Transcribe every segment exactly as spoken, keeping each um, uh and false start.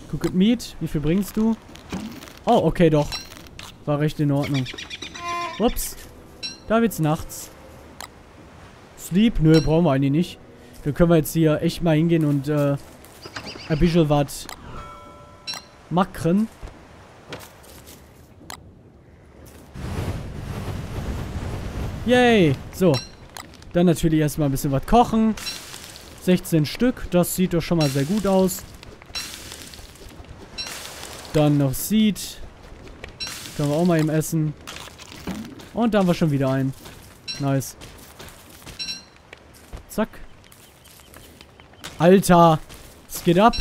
Cooked Meat. Wie viel bringst du? Oh, okay, doch. War recht in Ordnung. Ups. Da wird's nachts. Sleep? Nö, brauchen wir eigentlich nicht. Dann können wir jetzt hier echt mal hingehen und äh, ein bisschen was machen. Yay. So. Dann natürlich erstmal ein bisschen was kochen. sechzehn Stück. Das sieht doch schon mal sehr gut aus. Dann noch Seed. Können wir auch mal eben essen. Und da haben wir schon wieder einen. Nice. Zack. Alter. Es geht ab.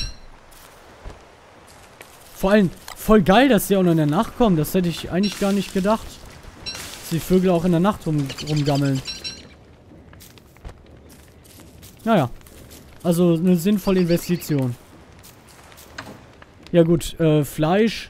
Vor allem voll geil, dass die auch noch in der Nacht kommen. Das hätte ich eigentlich gar nicht gedacht. Dass die Vögel auch in der Nacht rum, rumgammeln. Naja. Also eine sinnvolle Investition. Ja gut, äh, Fleisch.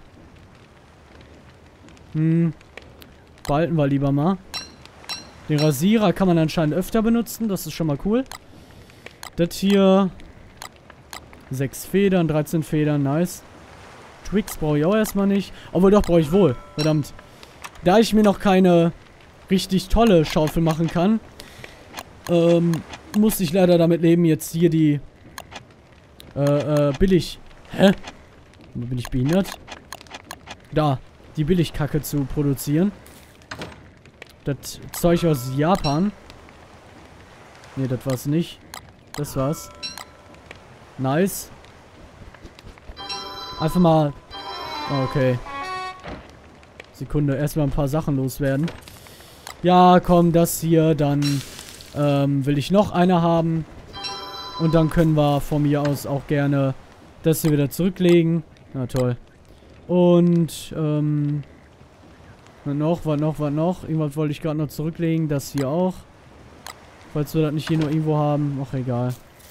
Hm. Behalten wir lieber mal. Den Rasierer kann man anscheinend öfter benutzen. Das ist schon mal cool. Das hier. sechs Federn, dreizehn Federn, nice. Twix brauche ich auch erstmal nicht. Obwohl doch, brauche ich wohl. Verdammt. Da ich mir noch keine richtig tolle Schaufel machen kann, ähm, muss ich leider damit leben, jetzt hier die äh, äh, billig. Hä? Bin ich behindert? Da. Die Billigkacke zu produzieren. Das Zeug aus Japan. Ne, das war's nicht. Das war's. Nice. Einfach mal... Okay. Sekunde. Erstmal ein paar Sachen loswerden. Ja, komm, das hier. Dann ähm, will ich noch eine haben. Und dann können wir von mir aus auch gerne das hier wieder zurücklegen. Na toll. Und, ähm... was noch, was noch, was noch? Irgendwas wollte ich gerade noch zurücklegen. Das hier auch. Falls wir das nicht hier noch irgendwo haben. Ach, egal.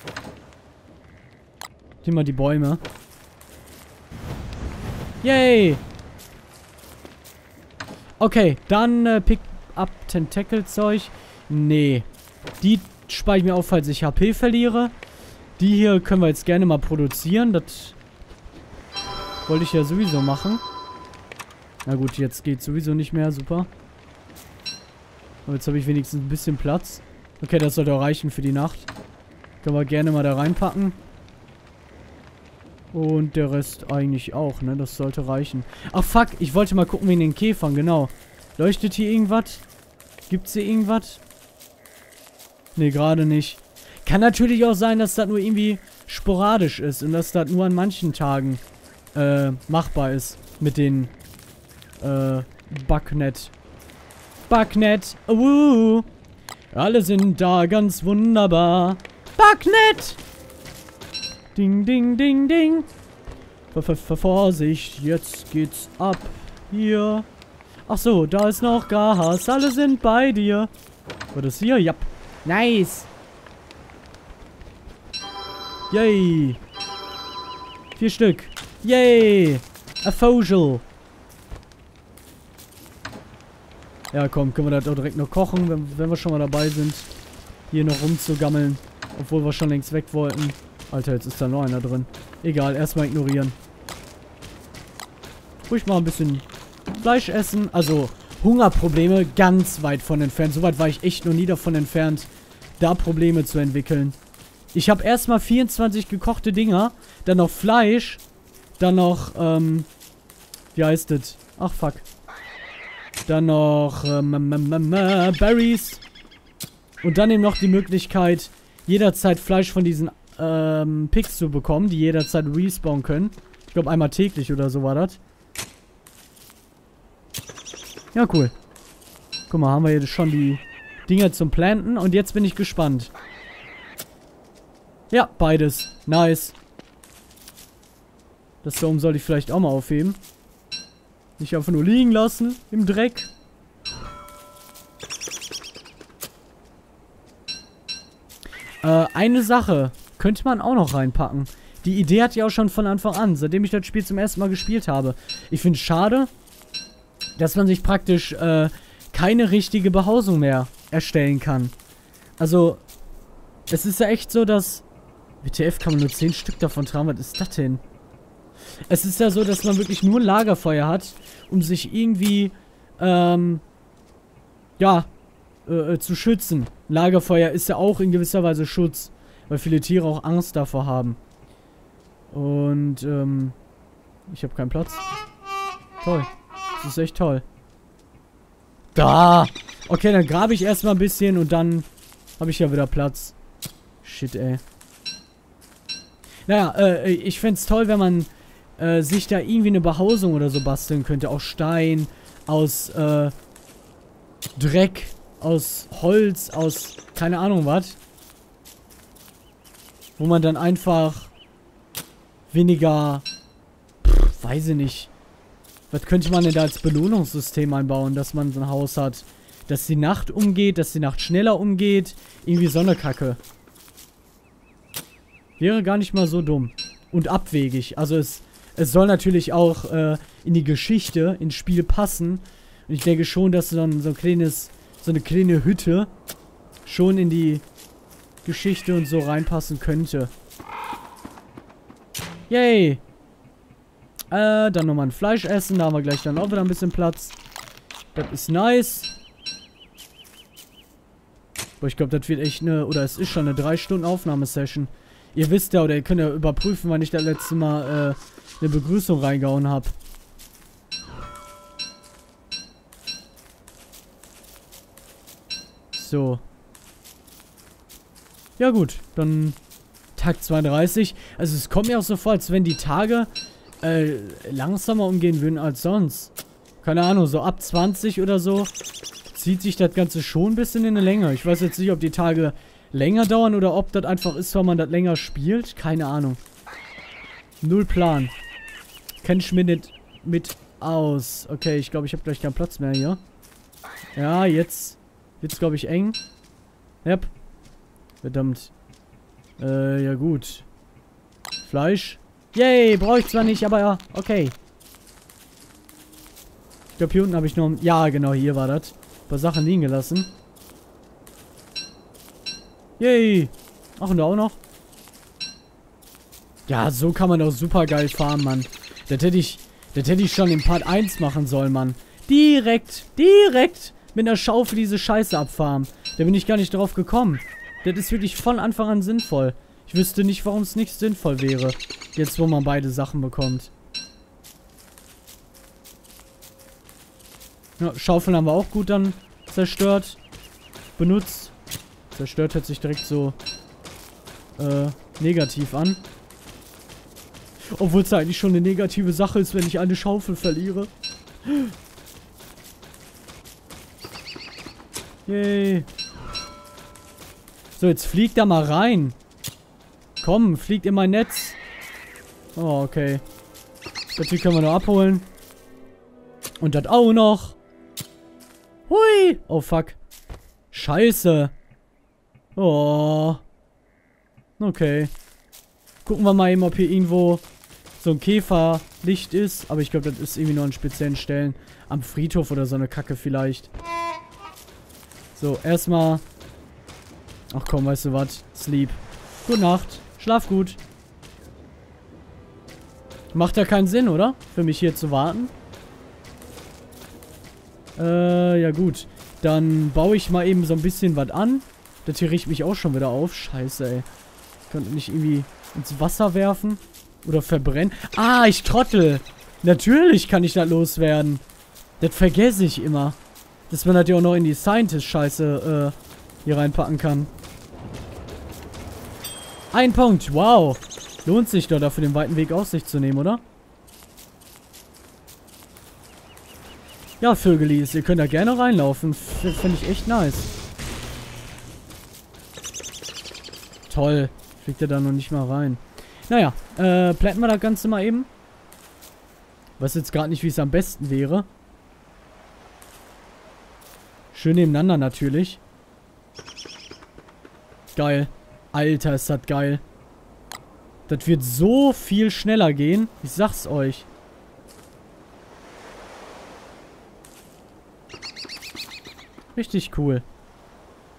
Nimm mal die Bäume. Yay! Okay, dann äh, Pick up Tentacle-Zeug. Nee. Die spare ich mir auf, falls ich H P verliere. Die hier können wir jetzt gerne mal produzieren. Das wollte ich ja sowieso machen. Na gut, jetzt geht sowieso nicht mehr. Super. Aber jetzt habe ich wenigstens ein bisschen Platz. Okay, das sollte auch reichen für die Nacht. Können wir gerne mal da reinpacken. Und der Rest eigentlich auch, ne? Das sollte reichen. Ach, fuck. Ich wollte mal gucken wegen den Käfern, genau. Leuchtet hier irgendwas? Gibt's hier irgendwas? Ne, gerade nicht. Kann natürlich auch sein, dass das nur irgendwie sporadisch ist. Und dass das nur an manchen Tagen äh, machbar ist. Mit den äh, Bugnet. Bugnet. Uh, alle sind da ganz wunderbar. Bugnet! Ding, ding, ding, ding. Ver, ver, ver, Vorsicht, jetzt geht's ab. Hier. Ach so, da ist noch Gas. Alle sind bei dir. War das hier? Ja. Nice. Yay. Vier Stück. Yay. A Vogel. Ja, komm, können wir das auch direkt noch kochen, wenn, wenn wir schon mal dabei sind. Hier noch rumzugammeln. Obwohl wir schon längst weg wollten. Alter, jetzt ist da noch einer drin. Egal, erstmal ignorieren. Ruhig mal ein bisschen Fleisch essen. Also, Hungerprobleme ganz weit von entfernt. Soweit war ich echt noch nie davon entfernt, da Probleme zu entwickeln. Ich habe erstmal vierundzwanzig gekochte Dinger. Dann noch Fleisch. Dann noch, ähm... wie heißt das? Ach, fuck. Dann noch, ähm, Berries. Und dann eben noch die Möglichkeit, jederzeit Fleisch von diesen ähm, Pigs zu bekommen, die jederzeit respawnen können. Ich glaube, einmal täglich oder so war das. Ja, cool. Guck mal, haben wir jetzt schon die Dinger zum Planten. Und jetzt bin ich gespannt. Ja, beides. Nice. Das da oben soll ich vielleicht auch mal aufheben. Nicht einfach nur liegen lassen. Im Dreck. Äh, eine Sache könnte man auch noch reinpacken. Die Idee hatte ich auch schon von Anfang an, seitdem ich das Spiel zum ersten Mal gespielt habe. Ich finde es schade, dass man sich praktisch äh, keine richtige Behausung mehr erstellen kann. Also, es ist ja echt so, dass... W T F kann man nur zehn Stück davon tragen. Was ist das denn? Es ist ja so, dass man wirklich nur ein Lagerfeuer hat, um sich irgendwie, ähm, ja, äh, zu schützen. Lagerfeuer ist ja auch in gewisser Weise Schutz, weil viele Tiere auch Angst davor haben. Und, ähm, ich habe keinen Platz. Toll. Das ist echt toll. Da! Okay, dann grabe ich erstmal ein bisschen und dann habe ich ja wieder Platz. Shit, ey. Naja, äh, ich fände es toll, wenn man äh, sich da irgendwie eine Behausung oder so basteln könnte. Aus Stein, aus äh, Dreck, aus Holz, aus keine Ahnung was. Wo man dann einfach weniger, pff, weiß ich nicht. Was könnte man denn da als Belohnungssystem einbauen, dass man so ein Haus hat? Dass die Nacht umgeht, dass die Nacht schneller umgeht. Irgendwie so eine Kacke. Wäre gar nicht mal so dumm. Und abwegig. Also es, es soll natürlich auch äh, in die Geschichte, ins Spiel passen. Und ich denke schon, dass so ein, so ein kleines, so eine kleine Hütte schon in die Geschichte und so reinpassen könnte. Yay! Äh, dann nochmal ein Fleisch essen. Da haben wir gleich dann auch wieder ein bisschen Platz. Das ist nice. Aber ich glaube, das wird echt eine, oder es ist schon eine drei Stunden Aufnahmesession. Ihr wisst ja, oder ihr könnt ja überprüfen, wann ich das letzte Mal äh, eine Begrüßung reingehauen habe. So. Ja gut, dann Tag zweiunddreißig. Also es kommt mir auch so vor, als wenn die Tage äh, langsamer umgehen würden als sonst. Keine Ahnung, so ab zwanzig oder so zieht sich das Ganze schon ein bisschen in eine Länge. Ich weiß jetzt nicht, ob die Tage länger dauern oder ob das einfach ist, weil man das länger spielt. Keine Ahnung. Null Plan. Kenn ich mir nicht mit aus. Okay, ich glaube, ich habe gleich keinen Platz mehr hier. Ja, jetzt wird's, glaube ich, eng. Yep. Verdammt. Äh, ja gut. Fleisch. Yay, brauche ich zwar nicht, aber ja, okay. Ich glaube, hier unten habe ich noch... Ja, genau, hier war das. Ein paar Sachen liegen gelassen. Yay. Ach, und da auch noch. Ja, so kann man doch super geil farmen, Mann. Das hätte ich... Das hätte ich schon in Part eins machen sollen, Mann. Direkt, direkt mit einer Schaufel diese Scheiße abfarmen. Da bin ich gar nicht drauf gekommen. Das ist wirklich von Anfang an sinnvoll. Ich wüsste nicht, warum es nicht sinnvoll wäre. Jetzt, wo man beide Sachen bekommt. Ja, Schaufeln haben wir auch gut dann zerstört. Benutzt. Zerstört hört sich direkt so äh, negativ an. Obwohl es eigentlich schon eine negative Sache ist, wenn ich eine Schaufel verliere. Yay. So, jetzt fliegt da mal rein. Komm, fliegt in mein Netz. Oh, okay. Das hier können wir noch abholen. Und das auch noch. Hui. Oh, fuck. Scheiße. Oh. Okay. Gucken wir mal eben, ob hier irgendwo so ein Käferlicht ist. Aber ich glaube, das ist irgendwie nur an speziellen Stellen. Am Friedhof oder so eine Kacke vielleicht. So, erstmal... Ach komm, weißt du was? Sleep. Gute Nacht. Schlaf gut. Macht ja keinen Sinn, oder? Für mich hier zu warten. Äh, ja gut. Dann baue ich mal eben so ein bisschen was an. Das hier riecht mich auch schon wieder auf. Scheiße, ey. Ich könnte nicht irgendwie ins Wasser werfen. Oder verbrennen. Ah, ich trottel. Natürlich kann ich das loswerden. Das vergesse ich immer. Dass man das ja auch noch in die Scientist-Scheiße äh, hier reinpacken kann. Ein Punkt. Wow. Lohnt sich doch dafür, den weiten Weg auf sich zu nehmen, oder? Ja, Vögelis, ihr könnt da gerne reinlaufen. Finde ich echt nice. Toll. Fliegt er da noch nicht mal rein. Naja, äh, plätten wir das Ganze mal eben. Weiß jetzt gerade nicht, wie es am besten wäre. Schön nebeneinander natürlich. Geil. Alter, ist das geil. Das wird so viel schneller gehen. Ich sag's euch. Richtig cool.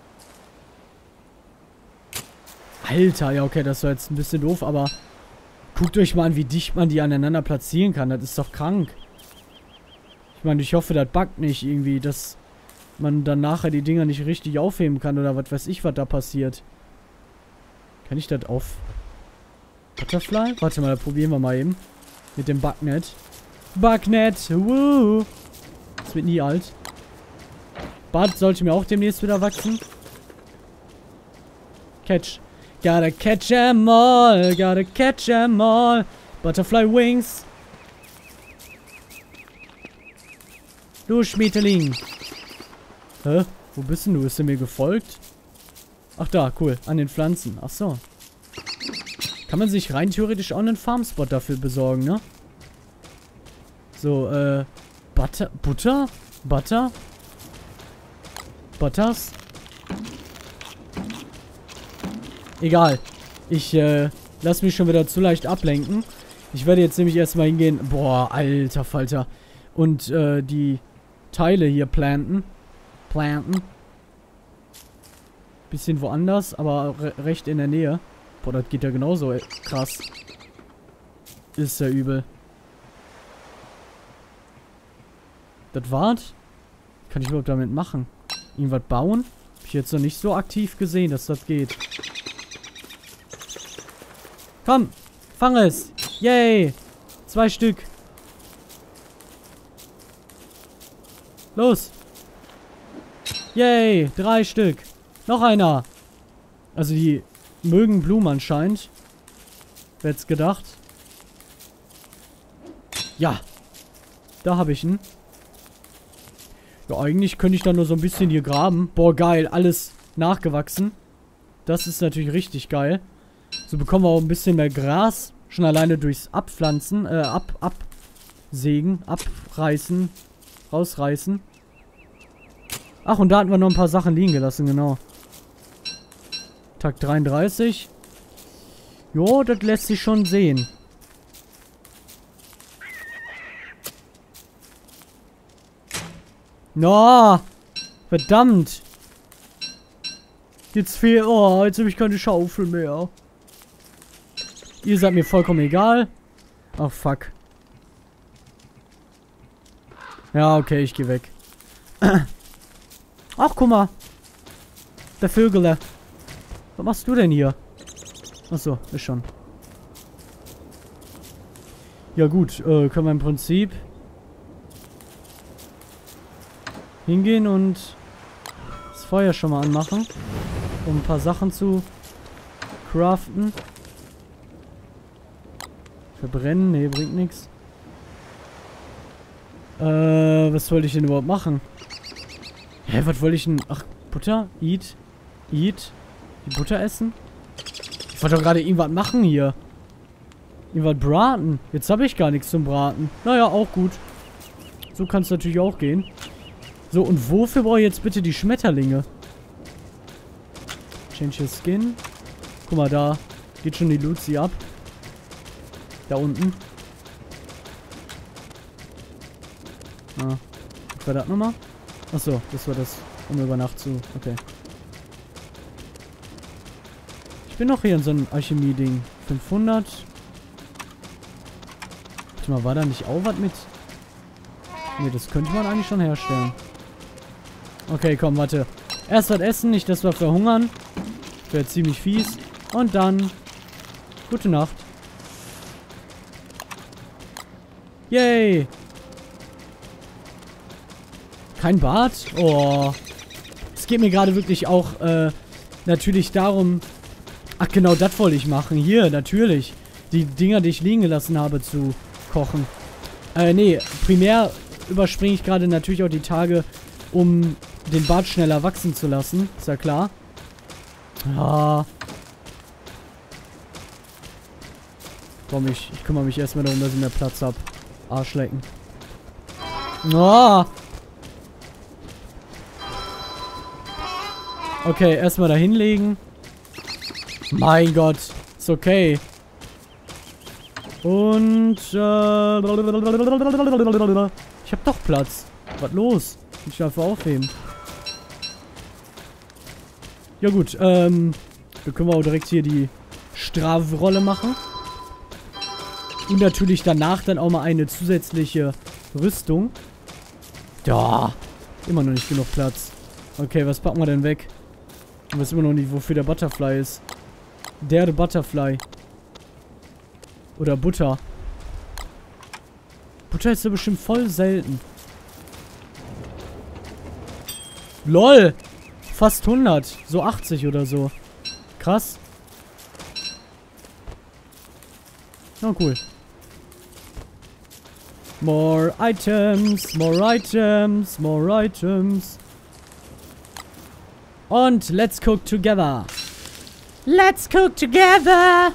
Alter, ja okay, das war jetzt ein bisschen doof, aber Guckt euch mal an, wie dicht man die aneinander platzieren kann. Das ist doch krank. Ich meine, ich hoffe, das buggt nicht irgendwie, dass man dann nachher die Dinger nicht richtig aufheben kann oder was weiß ich, was da passiert. Kann ich das auf... Butterfly? Warte mal, da probieren wir mal eben. Mit dem Bugnet. Bugnet! Woo! Das wird nie alt. Bart sollte mir auch demnächst wieder wachsen. Catch. Gotta catch 'em all. Gotta catch 'em all. Butterfly Wings. Du Schmetterling. Hä? Wo bist denn du? Ist du mir gefolgt? Ach da, cool. An den Pflanzen. Ach so. Kann man sich rein theoretisch auch einen Farmspot dafür besorgen, ne? So, äh... Butter? Butter? Butter? Butters? Egal. Ich, äh... lass mich schon wieder zu leicht ablenken. Ich werde jetzt nämlich erstmal hingehen... Boah, alter Falter. Und, äh, die Teile hier planten. Planten. Bisschen woanders, aber re recht in der Nähe. Boah, das geht ja genauso, ey. Krass. Ist ja übel. Das war's? Kann ich überhaupt damit machen? Irgendwas bauen? Hab ich jetzt noch nicht so aktiv gesehen, dass das geht. Komm! Fang es! Yay! Zwei Stück. Los! Yay! Drei Stück. Noch einer. Also die mögen Blumen anscheinend. Wer hätte es gedacht? Ja. Da habe ich ihn. Ja, eigentlich könnte ich da nur so ein bisschen hier graben. Boah, geil. Alles nachgewachsen. Das ist natürlich richtig geil. So bekommen wir auch ein bisschen mehr Gras. Schon alleine durchs Abpflanzen. Äh, ab, absägen. Abreißen. Rausreißen. Ach, und da hatten wir noch ein paar Sachen liegen gelassen, genau. Tag dreiunddreißig. Jo, das lässt sich schon sehen. No! Verdammt! Jetzt fehlt... Oh, jetzt habe ich keine Schaufel mehr. Ihr seid mir vollkommen egal. Ach, fuck. Ja, okay, ich gehe weg. Ach, guck mal. Der Vögele. Was machst du denn hier? Achso, ist schon. Ja gut, äh, können wir im Prinzip hingehen und das Feuer schon mal anmachen, um ein paar Sachen zu craften. Verbrennen? Nee, bringt nichts. Äh, was wollte ich denn überhaupt machen? Hä, was wollte ich denn? Ach, Butter? Eat? Eat? Die Butter essen? Ich wollte doch gerade irgendwas machen hier. Irgendwas braten. Jetzt habe ich gar nichts zum Braten. Naja, auch gut. So kann es natürlich auch gehen. So, und wofür brauche ich jetzt bitte die Schmetterlinge? Change your skin. Guck mal, da geht schon die Luzi ab. Da unten. Ah. Was war das nochmal? Achso, das war das, um über Nacht zu... Okay. Ich bin noch hier in so einem Alchemie-Ding. fünfhundert. Warte mal, war da nicht auch was mit... Ne, das könnte man eigentlich schon herstellen. Okay, komm, warte. Erst was essen, nicht, dass wir verhungern. Wäre ziemlich fies. Und dann... Gute Nacht. Yay! Kein Bad? Oh. Es geht mir gerade wirklich auch, äh, natürlich darum... Ach, genau, das wollte ich machen. Hier, natürlich. Die Dinger, die ich liegen gelassen habe, zu kochen. Äh, nee, primär überspringe ich gerade natürlich auch die Tage, um den Bart schneller wachsen zu lassen. Ist ja klar. Ah. Komm, ich, ich kümmere mich erstmal darum, dass ich mehr Platz habe. Arschlecken. Oh. Okay, erstmal da hinlegen. Mein Gott. Ist okay. Und, äh... Ich hab doch Platz. Was los? Ich darf aufheben. Ja gut, ähm... wir können wir auch direkt hier die Strafrolle machen. Und natürlich danach dann auch mal eine zusätzliche Rüstung. Ja, immer noch nicht genug Platz. Okay, was packen wir denn weg? Ich weiß immer noch nicht, wofür der Butterfly ist. Der, der Butterfly. Oder Butter. Butter ist ja bestimmt voll selten. LOL! Fast hundert. So achtzig oder so. Krass. Oh, cool. More items, more items, more items. Und let's cook together. Let's cook together.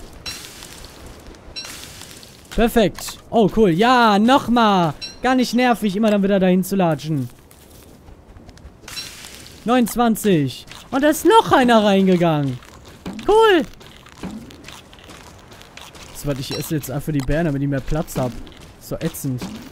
Perfekt. Oh, cool. Ja, nochmal. Gar nicht nervig, immer dann wieder dahin zu latschen. neunundzwanzig. Und da ist noch einer reingegangen. Cool. Das war, ich esse jetzt einfach die Beeren, damit ich mehr Platz habe. So ätzend.